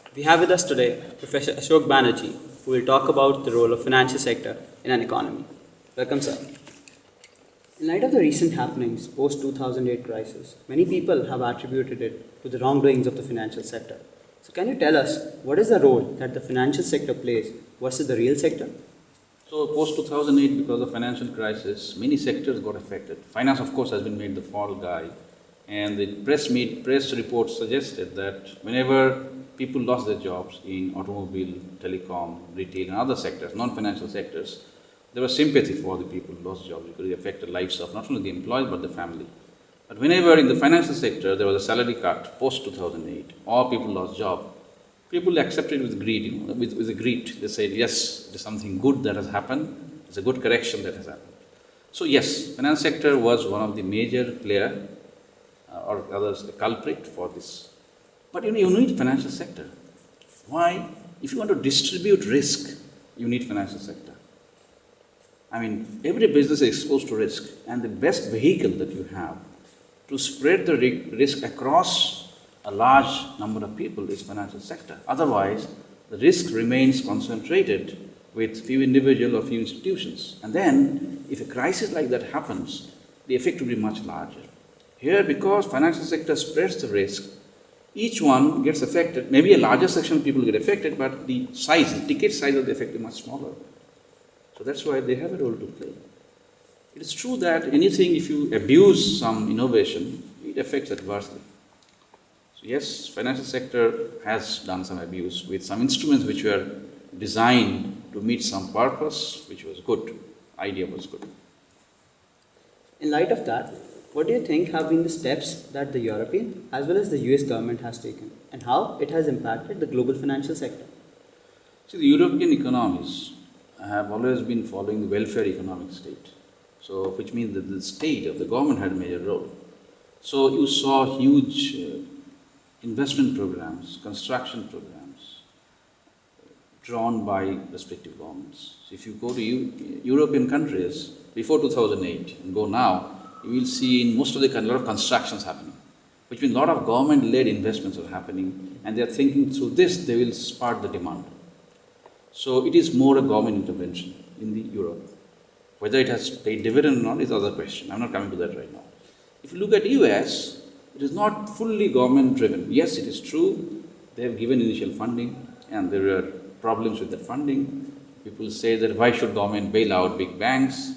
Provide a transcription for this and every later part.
We have with us today Professor Ashok Banerjee, who will talk about the role of financial sector in an economy. Welcome, sir. In light of the recent happenings post-2008 crisis, many people have attributed it to the wrongdoings of the financial sector. So can you tell us what is the role that the financial sector plays versus the real sector? So post 2008, because of financial crisis, many sectors got affected. Finance, of course, has been made the fall guy, and the press reports suggested that whenever people lost their jobs in automobile, telecom, retail, and other sectors, non-financial sectors, there was sympathy for the people who lost jobs because it affected the lives of not only the employees but the family. But whenever in the financial sector there was a salary cut post 2008, or people lost job, people accepted it with greed, with a greed. They said, yes, it is something good that has happened, it's a good correction that has happened. So yes, finance sector was one of the major player, or others a culprit for this. But you need financial sector. Why? If you want to distribute risk, you need financial sector. I mean, every business is exposed to risk, and the best vehicle that you have to spread the risk across a large number of people is financial sector. Otherwise, the risk remains concentrated with few individuals or few institutions. And then, if a crisis like that happens, the effect will be much larger. Here, because financial sector spreads the risk, each one gets affected. Maybe a larger section of people get affected, but the ticket size of the effect is much smaller. So that's why they have a role to play. It is true that anything, if you abuse some innovation, it affects adversely. So yes, financial sector has done some abuse with some instruments which were designed to meet some purpose, which was good. Idea was good. In light of that, what do you think have been the steps that the European as well as the US government has taken, and how it has impacted the global financial sector? See, the European economies have always been following the welfare economic state. So, which means that the state of the government had a major role. So, you saw huge investment programs, construction programs drawn by respective governments. So, if you go to European countries before 2008 and go now, you will see in most of the countries a lot of constructions happening, which means a lot of government-led investments are happening, and they are thinking through this, they will spark the demand. So it is more a government intervention in the Europe. Whether it has paid dividend or not is another question. I'm not coming to that right now. If you look at US, it is not fully government driven. Yes, it is true. They have given initial funding and there are problems with the funding. People say that why should government bail out big banks?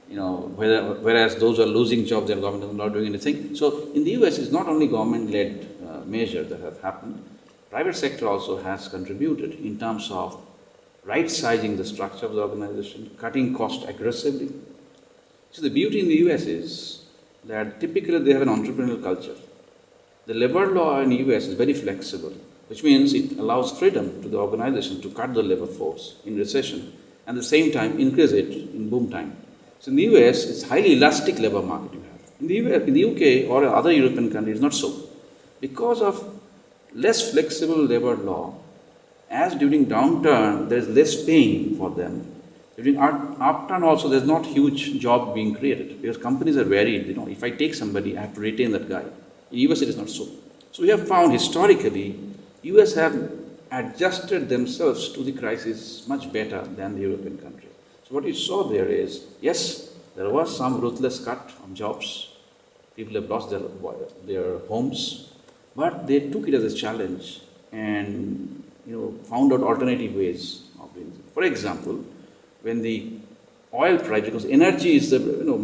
Whereas those who are losing jobs, their government is not doing anything. So in the US, it's not only government-led measures that have happened. Private sector also has contributed in terms of right-sizing the structure of the organization, cutting costs aggressively. So the beauty in the US is that typically they have an entrepreneurial culture. The labor law in the US is very flexible, which means it allows freedom to the organization to cut the labor force in recession and at the same time increase it in boom time. So in the US, it's highly elastic labor market you have. In the UK or other European countries, not so. Because of less flexible labor law, as during downturn, there is less pain for them. During upturn also, there is not huge job being created because companies are varied. If I take somebody, I have to retain that guy. In US, it is not so. So we have found historically, US have adjusted themselves to the crisis much better than the European countries. So what you saw there is, yes, there was some ruthless cut of jobs. People have lost their homes, but they took it as a challenge and found out alternative ways of doing it. For example, when the oil price, because energy is the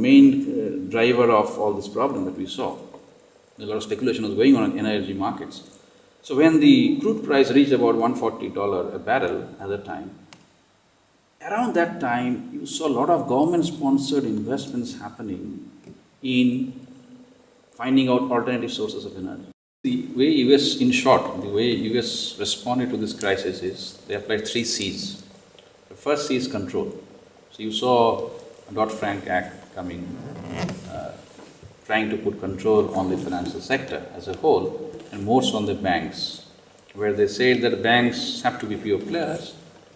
main driver of all this problem that we saw, a lot of speculation was going on in energy markets. So when the crude price reached about $140 a barrel at that time, around that time you saw a lot of government-sponsored investments happening in finding out alternative sources of energy. The way US, in short, the way US responded to this crisis is they applied 3 C's. The first C is control. So you saw Dodd-Frank Act coming, trying to put control on the financial sector as a whole, and more so on the banks, where they said that banks have to be pure players.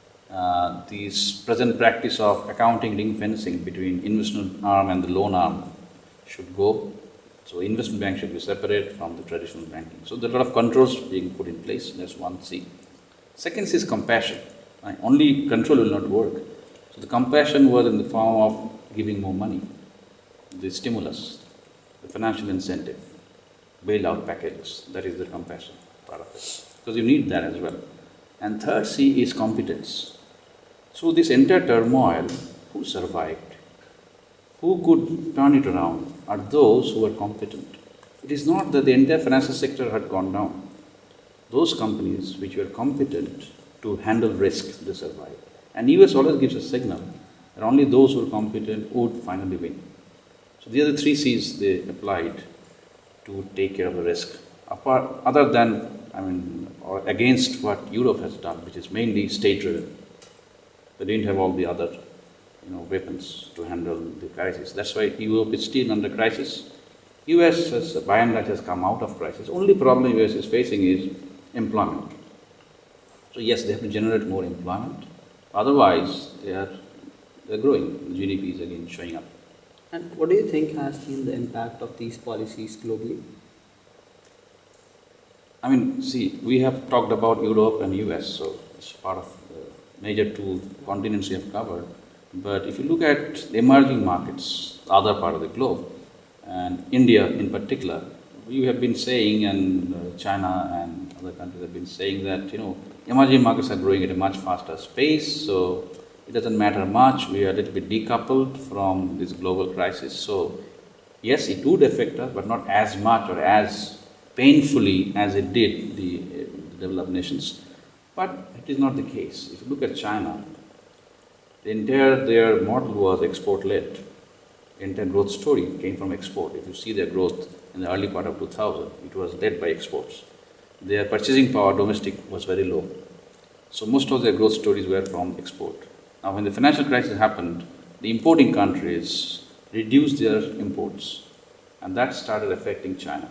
This present practice of accounting ring fencing between investment arm and the loan arm should go. So investment bank should be separate from the traditional banking. So there are a lot of controls being put in place. That's one C. Second is compassion. Right? Only control will not work. So the compassion was in the form of giving more money, the stimulus, the financial incentive, bailout packages. That is the compassion part of it. Because you need that as well. And third C is competence. Through this entire turmoil, who survived? Who could turn it around are those who were competent. It is not that the entire financial sector had gone down. Those companies which were competent to handle risk, they survived. And US always gives a signal that only those who are competent would finally win. So the other three C's they applied to take care of the risk. Other than, or against what Europe has done, which is mainly state-driven. They didn't have all the other weapons to handle the crisis. That's why Europe is still under crisis. US has, by and large, has come out of crisis. Only problem US is facing is employment. So yes, they have to generate more employment. Otherwise, they're growing. The GDP is again showing up. And what do you think has been the impact of these policies globally? See, we have talked about Europe and US, so it's part of the major two continents we have covered. But if you look at the emerging markets, the other part of the globe, and India in particular, we have been saying, and China and other countries have been saying that, emerging markets are growing at a much faster pace, so it doesn't matter much. We are a little bit decoupled from this global crisis. So, yes, it would affect us, but not as much or as painfully as it did the developed nations. But it is not the case. If you look at China, their model was export-led. The entire growth story came from export. If you see their growth in the early part of 2000, it was led by exports. Their purchasing power domestic was very low. So most of their growth stories were from export. Now when the financial crisis happened, the importing countries reduced their imports, and that started affecting China.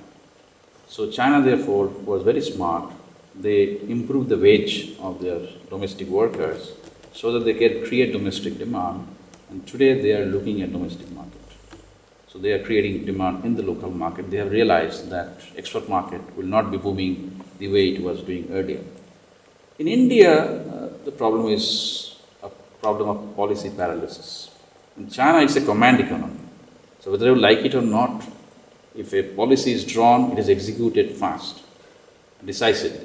So China therefore was very smart. They improved the wage of their domestic workers so that they can create domestic demand, and today they are looking at domestic market. So they are creating demand in the local market. They have realized that export market will not be booming the way it was doing earlier. In India, the problem is a problem of policy paralysis. In China, it's a command economy. So whether you like it or not, if a policy is drawn, it is executed fast, decisively.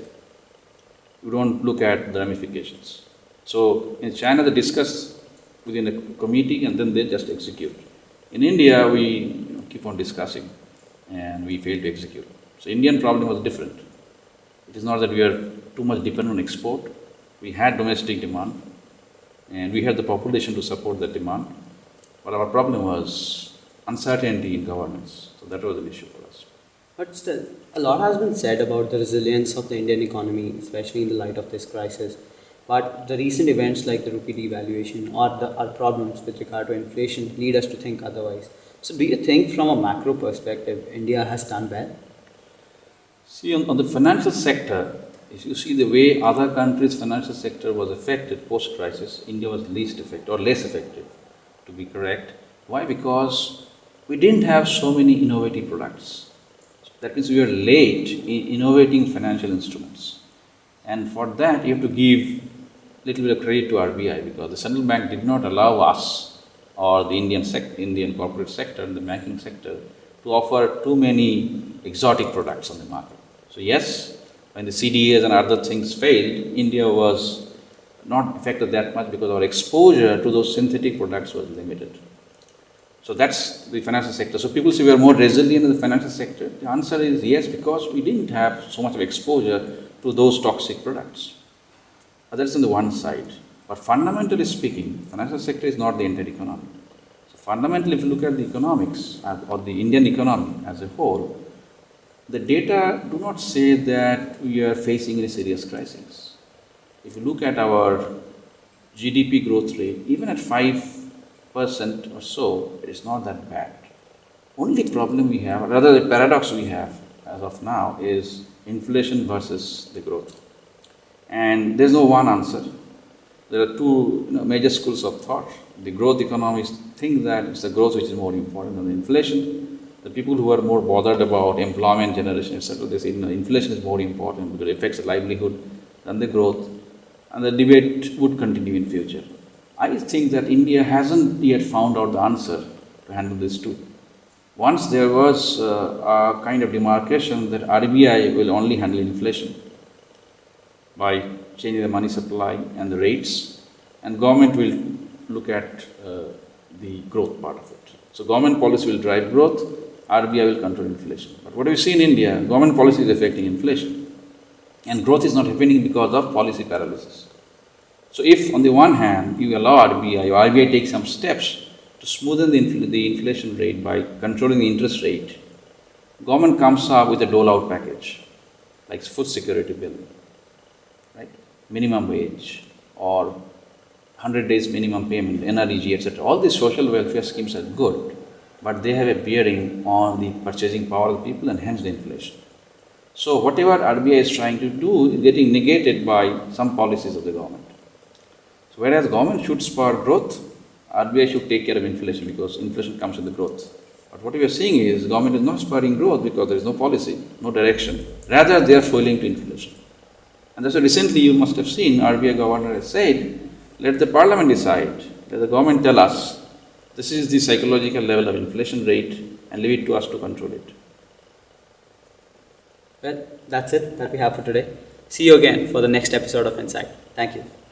You don't look at the ramifications. So in China, they discuss within a committee and then they just execute. In India, we keep on discussing and we fail to execute. So Indian problem was different. It is not that we are too much dependent on export. We had domestic demand and we had the population to support that demand. But our problem was uncertainty in governance. So that was an issue for us. But still, a lot has been said about the resilience of the Indian economy, especially in the light of this crisis. But the recent events like the rupee devaluation or our problems with regard to inflation lead us to think otherwise. So do you think from a macro perspective, India has done well? See, on the financial sector, if you see the way other countries' financial sector was affected post-crisis, India was least affected or less affected, to be correct. Why? Because we didn't have so many innovative products. That means we were late in innovating financial instruments. And for that, you have to give a little bit of credit to RBI because the central bank did not allow us or the Indian corporate sector and the banking sector to offer too many exotic products on the market. So yes, when the CDAs and other things failed, India was not affected that much because our exposure to those synthetic products was limited. So that's the financial sector. So people say we are more resilient in the financial sector. The answer is yes, because we didn't have so much of exposure to those toxic products. But that's on the one side. But fundamentally speaking, financial sector is not the entire economy. So fundamentally, if you look at the economics or the Indian economy as a whole, the data do not say that we are facing a serious crisis. If you look at our GDP growth rate, even at 5% or so, it is not that bad. Only problem we have, or rather the paradox we have as of now, is inflation versus the growth. And there's no one answer. There are two major schools of thought. The growth economists think that it's the growth which is more important than the inflation. The people who are more bothered about employment generation, etc., they say inflation is more important because it affects the livelihood than the growth. and the debate would continue in future. I think that India hasn't yet found out the answer to handle this too. Once there was a kind of demarcation that RBI will only handle inflation by changing the money supply and the rates, and government will look at the growth part of it. So government policy will drive growth, RBI will control inflation. But what we see in India, government policy is affecting inflation, and growth is not happening because of policy paralysis. So if on the one hand you allow RBI, or RBI takes some steps to smoothen the inflation rate by controlling the interest rate, government comes up with a dole-out package, like food security bill, right? Minimum wage, or 100 days minimum payment, NREG, etc. All these social welfare schemes are good, but they have a bearing on the purchasing power of the people and hence the inflation. So whatever RBI is trying to do is getting negated by some policies of the government. So whereas government should spur growth, RBI should take care of inflation because inflation comes with the growth. But what we are seeing is government is not spurring growth because there is no policy, no direction. Rather, they are fueling to inflation. And that's why recently you must have seen RBI governor has said, let the parliament decide, let the government tell us, this is the psychological level of inflation rate and leave it to us to control it. Well, that's it that we have for today. See you again for the next episode of Insight. Thank you.